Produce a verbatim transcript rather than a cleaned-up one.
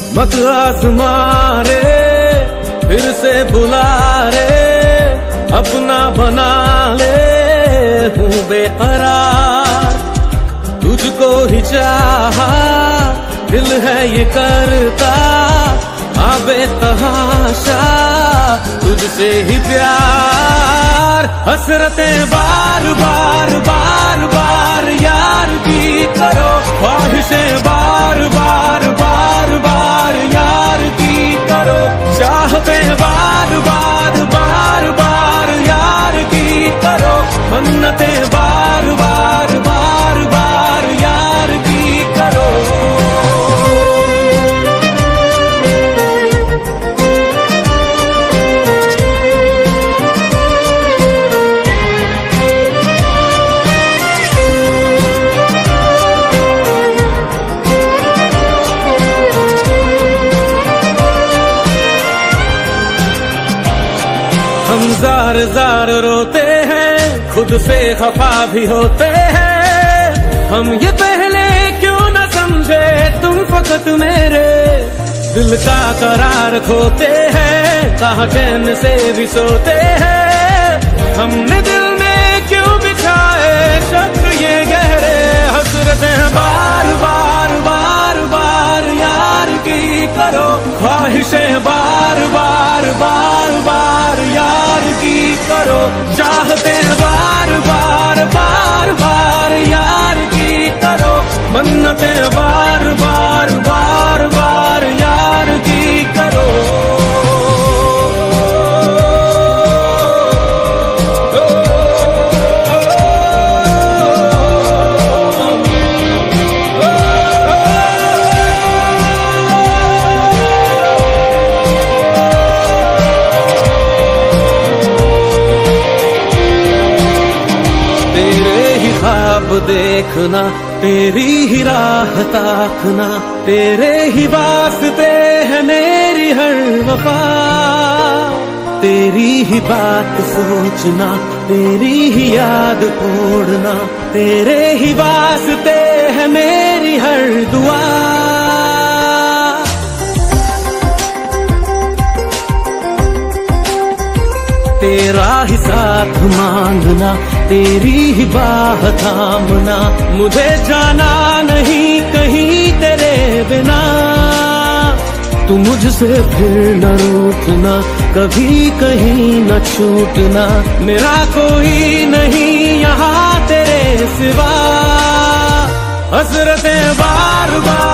मत आज़मा रे, फिर से बुला रे, अपना बना ले, हूँ बेकरार, तुझको ही चाहा, दिल है ये करता, आबे तहाशा, तुझसे ही प्यार, हसरतें बार बार बार बार यार की करो, ख्वाहिशें बार बार बार बार यार की करो, चाहतें बार बार बार बार यार की करो, मन्नतें बार बार बार बार यार की करो। हम जार जार रोते हैं, खुद से खफा भी होते हैं, हम ये पहले क्यों न समझे तुम फकत मेरे दिल का करार खोते हैं, कहाँ चैन से भी सोते हैं, हमने दिल में क्यों बिछाए शक ये गहरे, हसरतें बार बार बार बार यार की करो, ख्वाहिशें बार बार बार बार यार की करो, चाहते बार बार बार बार यार की करो, मन्नतें बार बार बार बार यार की करो। देखना, तेरी ही राह ताकना, तेरे ही वास्ते है मेरी हर वफा, तेरी ही बात सोचना, तेरी ही याद छोड़ना, तेरे ही वास्ते है मेरी हर दुआ, तेरा ही साथ मांगना, तेरी ही बाह थामना, मुझे जाना नहीं कहीं तेरे बिना, तू मुझसे फिर न रूठना, कभी कहीं न छूटना, मेरा कोई नहीं यहाँ तेरे सिवा, हसरतें बार बार